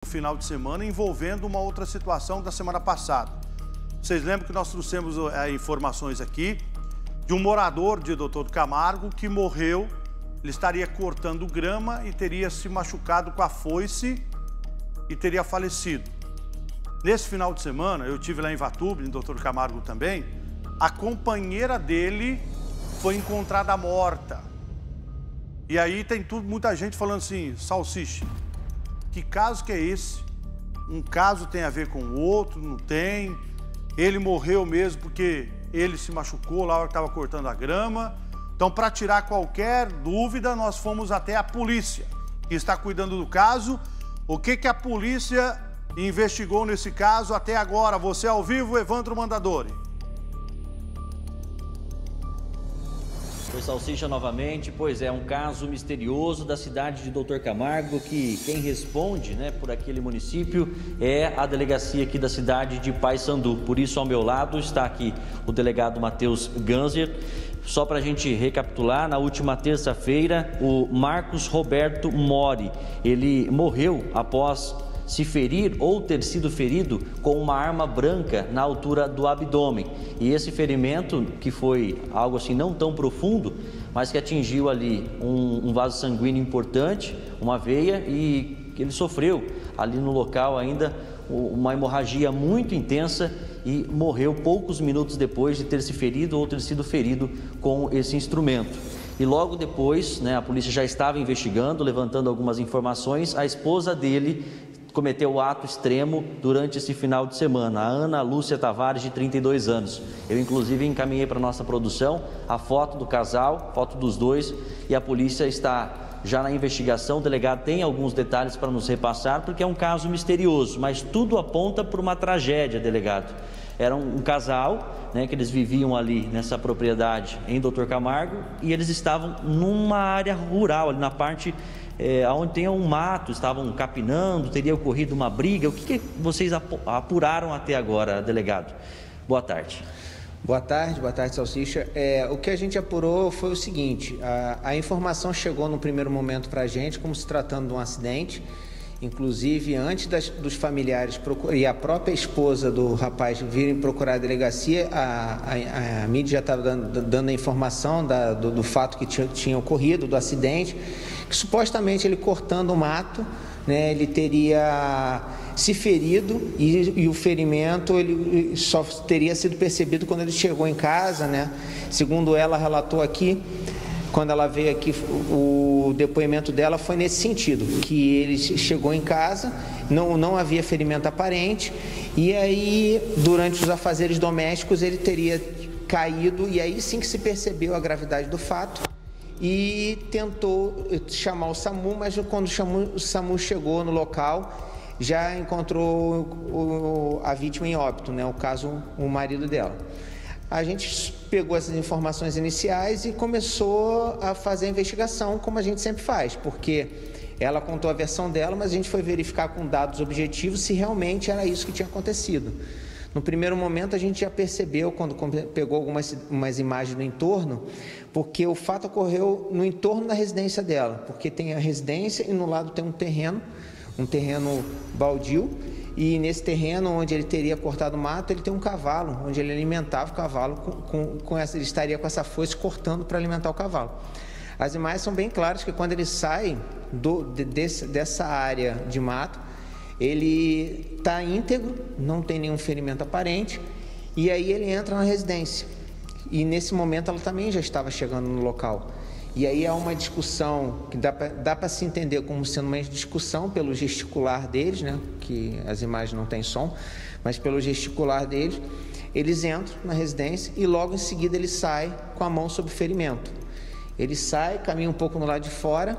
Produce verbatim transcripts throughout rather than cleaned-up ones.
final de semana envolvendo uma outra situação da semana passada. Vocês lembram que nós trouxemos é, informações aqui de um morador de doutor Camargo que morreu, ele estaria cortando grama e teria se machucado com a foice e teria falecido. Nesse final de semana, eu tive lá em Ivatuba, em doutor Camargo também, a companheira dele foi encontrada morta. E aí tem tudo, muita gente falando assim, Salsicha, que caso que é esse? Um caso tem a ver com o outro, não tem. Ele morreu mesmo porque ele se machucou lá na hora que estava cortando a grama. Então, para tirar qualquer dúvida, nós fomos até a polícia, que está cuidando do caso. O que, que a polícia investigou nesse caso até agora? Você ao vivo, Evandro Mandadori. Oi, Salsicha, novamente. Pois é, um caso misterioso da cidade de doutor Camargo, que quem responde, né, por aquele município é a delegacia aqui da cidade de Paissandu. Por isso, ao meu lado está aqui o delegado Matheus Ganser. Só para a gente recapitular, na última terça-feira, o Marcos Roberto Mori, ele morreu após se ferir ou ter sido ferido com uma arma branca na altura do abdômen. E esse ferimento, que foi algo assim não tão profundo, mas que atingiu ali um, um vaso sanguíneo importante, uma veia, e ele sofreu ali no local ainda uma hemorragia muito intensa e morreu poucos minutos depois de ter se ferido ou ter sido ferido com esse instrumento. E logo depois, né, a polícia já estava investigando, levantando algumas informações. A esposa dele cometeu o ato extremo durante esse final de semana, a Ana Lúcia Tavares, de trinta e dois anos. Eu, inclusive, encaminhei para a nossa produção a foto do casal, foto dos dois, e a polícia está já na investigação. O delegado tem alguns detalhes para nos repassar, porque é um caso misterioso, mas tudo aponta para uma tragédia, delegado. Era um, um casal, né, que eles viviam ali nessa propriedade em doutor Camargo, e eles estavam numa área rural, ali na parte É, onde tem um mato, estavam capinando, teria ocorrido uma briga. O que, que vocês apuraram até agora, delegado? Boa tarde. Boa tarde, boa tarde, Salsicha. É, o que a gente apurou foi o seguinte, a, a informação chegou no primeiro momento para a gente, como se tratando de um acidente. Inclusive, antes das, dos familiares procur... e a própria esposa do rapaz virem procurar a delegacia, a, a, a mídia já estava dando, dando a informação da, do, do fato que tinha, tinha ocorrido, do acidente, que supostamente ele cortando o mato, né, ele teria se ferido e, e o ferimento ele só teria sido percebido quando ele chegou em casa, né? Segundo ela relatou aqui, quando ela veio aqui, o depoimento dela foi nesse sentido, que ele chegou em casa, não, não havia ferimento aparente, e aí, durante os afazeres domésticos, ele teria caído, e aí sim que se percebeu a gravidade do fato, e tentou chamar o SAMU, mas quando o SAMU, o SAMU chegou no local, já encontrou o, a vítima em óbito, né? O caso, o marido dela. A gente pegou essas informações iniciais e começou a fazer a investigação, como a gente sempre faz, porque ela contou a versão dela, mas a gente foi verificar com dados objetivos se realmente era isso que tinha acontecido. No primeiro momento, a gente já percebeu, quando pegou algumas umas imagens do entorno, porque o fato ocorreu no entorno da residência dela, porque tem a residência e no lado tem um terreno, um terreno baldio, e nesse terreno onde ele teria cortado o mato, ele tem um cavalo, onde ele alimentava o cavalo, com, com, com essa, ele estaria com essa foice cortando para alimentar o cavalo. As imagens são bem claras que quando ele sai do, de, desse, dessa área de mato, ele está íntegro, não tem nenhum ferimento aparente, e aí ele entra na residência. E nesse momento ela também já estava chegando no local. E aí há uma discussão que dá para se entender como sendo uma discussão pelo gesticular deles, né? Que as imagens não têm som, mas pelo gesticular deles, eles entram na residência e logo em seguida ele sai com a mão sobre o ferimento. Ele sai, caminha um pouco no lado de fora,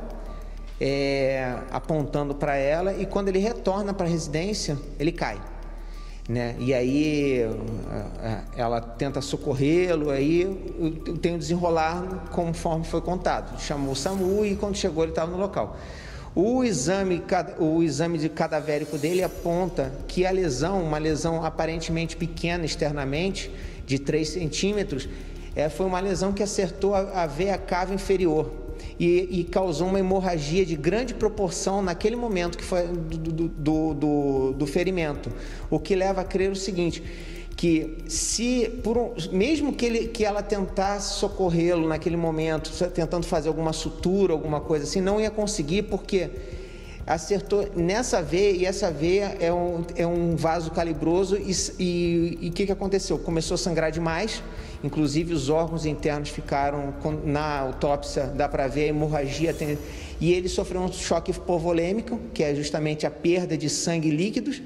é, apontando para ela, e quando ele retorna para a residência, ele cai. Né? E aí ela tenta socorrê-lo, aí tem o desenrolar conforme foi contado. Chamou o SAMU e quando chegou ele estava no local. O exame, o exame de cadavérico dele aponta que a lesão, uma lesão aparentemente pequena externamente, de três centímetros, é, foi uma lesão que acertou a, a veia cava inferior. e, e causou uma hemorragia de grande proporção naquele momento que foi do, do, do, do, do ferimento, o que leva a crer o seguinte, que se, por um, mesmo que, ele, que ela tentasse socorrê-lo naquele momento, tentando fazer alguma sutura, alguma coisa assim, não ia conseguir, porque acertou nessa veia, e essa veia é um, é um vaso calibroso, e o que, que aconteceu? Começou a sangrar demais, inclusive os órgãos internos ficaram, na autópsia dá para ver a hemorragia, tem, e ele sofreu um choque hipovolêmico, que é justamente a perda de sangue líquidos,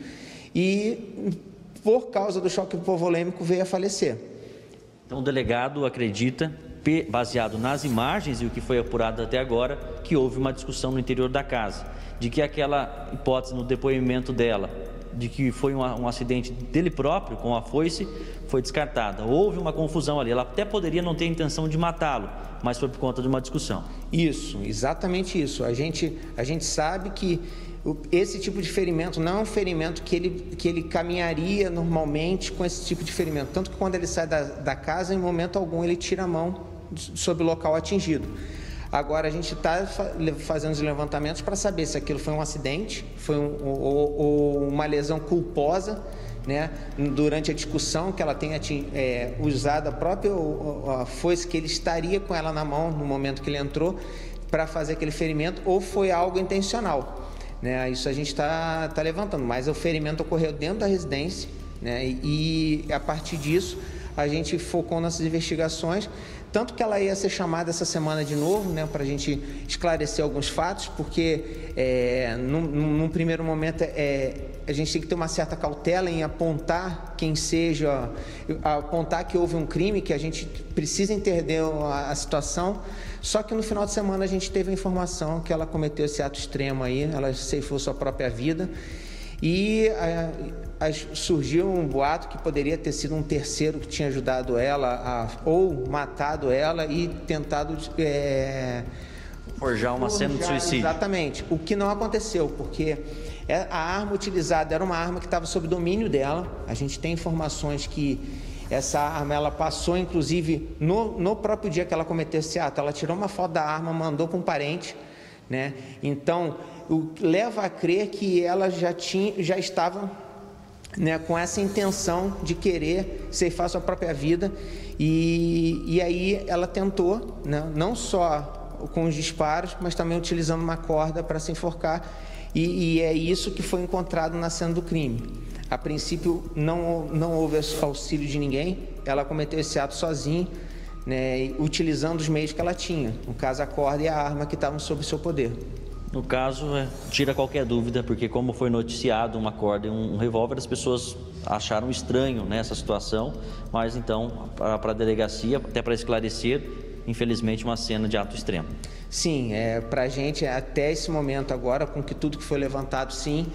e por causa do choque hipovolêmico veio a falecer. Então o delegado acredita, baseado nas imagens e o que foi apurado até agora, que houve uma discussão no interior da casa, de que aquela hipótese no depoimento dela, de que foi um, um acidente dele próprio com a foice, foi descartada. Houve uma confusão ali, ela até poderia não ter intenção de matá-lo, mas foi por conta de uma discussão. Isso, exatamente isso. A gente, a gente sabe que esse tipo de ferimento não é um ferimento que ele, que ele caminharia normalmente com esse tipo de ferimento. Tanto que quando ele sai da, da casa, em momento algum, ele tira a mão sobre o local atingido. Agora, a gente está fazendo os levantamentos para saber se aquilo foi um acidente, foi um, ou, ou uma lesão culposa, né? Durante a discussão que ela tenha é, usado a própria a foice que ele estaria com ela na mão no momento que ele entrou para fazer aquele ferimento, ou foi algo intencional. Né, isso a gente está tá levantando, mas o ferimento ocorreu dentro da residência, né, e, e a partir disso a gente focou nessas investigações, tanto que ela ia ser chamada essa semana de novo, né, para a gente esclarecer alguns fatos, porque é, num, num primeiro momento é, a gente tem que ter uma certa cautela em apontar quem seja, apontar que houve um crime, que a gente precisa entender a, a situação. Só que no final de semana a gente teve a informação que ela cometeu esse ato extremo aí, ela ceifou sua própria vida, e a, a, surgiu um boato que poderia ter sido um terceiro que tinha ajudado ela, a, ou matado ela e tentado é, forjar uma forjar, cena de suicídio. Exatamente, o que não aconteceu, porque a arma utilizada era uma arma que estava sob domínio dela. A gente tem informações que essa arma, ela passou, inclusive, no, no próprio dia que ela cometeu esse ato, ela tirou uma foto da arma, mandou para um parente, né? Então, o, leva a crer que ela já, tinha, já estava, né, com essa intenção de querer ceifar sua própria vida, e, e aí ela tentou, né, não só com os disparos, mas também utilizando uma corda para se enforcar, e, e é isso que foi encontrado na cena do crime. A princípio não, não houve auxílio de ninguém, ela cometeu esse ato sozinha, né, utilizando os meios que ela tinha, no caso a corda e a arma que estavam sob seu poder. No caso, é, tira qualquer dúvida, porque como foi noticiado uma corda e um, um revólver, as pessoas acharam estranho, né, essa situação, mas então, para a delegacia, até para esclarecer, infelizmente uma cena de ato extremo. Sim, é, para a gente, até esse momento agora, com que tudo que foi levantado, sim,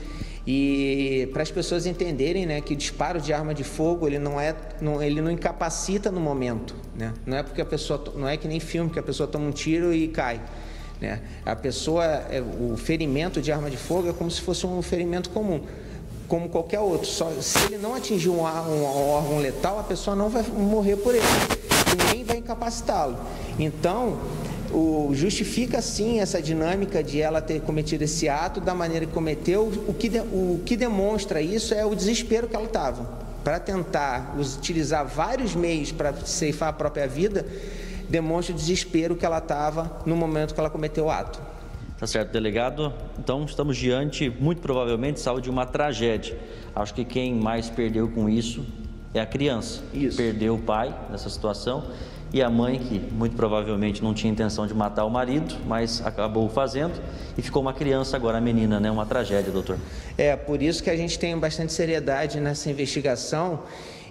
e para as pessoas entenderem, né, que disparo de arma de fogo, ele não é, não, ele não incapacita no momento, né? Não é porque a pessoa, não é que nem filme que a pessoa toma um tiro e cai, né? A pessoa, é, o ferimento de arma de fogo é como se fosse um ferimento comum, como qualquer outro. Só se ele não atingir um, um, um órgão letal, a pessoa não vai morrer por ele, e nem vai incapacitá-lo. Então, O, justifica sim essa dinâmica de ela ter cometido esse ato da maneira que cometeu. O que, de, o que demonstra isso é o desespero que ela estava para tentar utilizar vários meios para ceifar a própria vida. Demonstra o desespero que ela estava no momento que ela cometeu o ato. Tá certo, delegado. Então estamos diante, muito provavelmente, salvo de uma tragédia. Acho que quem mais perdeu com isso é a criança. Isso. Perdeu o pai nessa situação. E a mãe, que muito provavelmente não tinha intenção de matar o marido, mas acabou fazendo, e ficou uma criança agora, a menina, né? Uma tragédia, doutor. É, por isso que a gente tem bastante seriedade nessa investigação,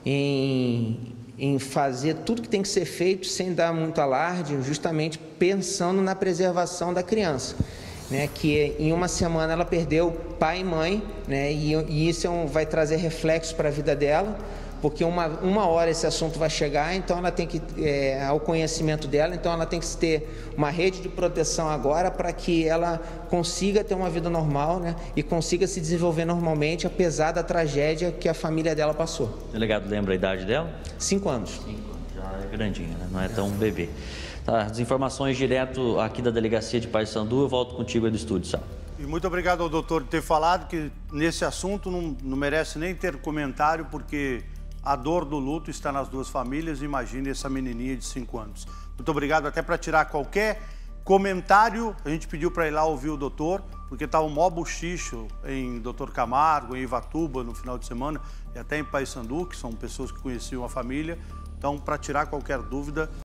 em, em fazer tudo que tem que ser feito sem dar muito alarde, justamente pensando na preservação da criança, né? Que em uma semana ela perdeu pai e mãe, né? E, e isso é um, vai trazer reflexo para a vida dela, porque uma, uma hora esse assunto vai chegar, então ela tem que, é, ao conhecimento dela, então ela tem que ter uma rede de proteção agora para que ela consiga ter uma vida normal, né, e consiga se desenvolver normalmente, apesar da tragédia que a família dela passou. O delegado lembra a idade dela? Cinco anos. Cinco anos, já é grandinha, né? Não é tão bebê. Tá, as informações direto aqui da Delegacia de Paissandu, eu volto contigo aí do estúdio, Sal. E muito obrigado ao doutor por ter falado que nesse assunto não, não merece nem ter comentário, porque a dor do luto está nas duas famílias. Imagine essa menininha de cinco anos. Muito obrigado. Até para tirar qualquer comentário, a gente pediu para ir lá ouvir o doutor, porque estava um mó buchicho em doutor Camargo, em Ivatuba, no final de semana, e até em Paissandu, que são pessoas que conheciam a família. Então, para tirar qualquer dúvida,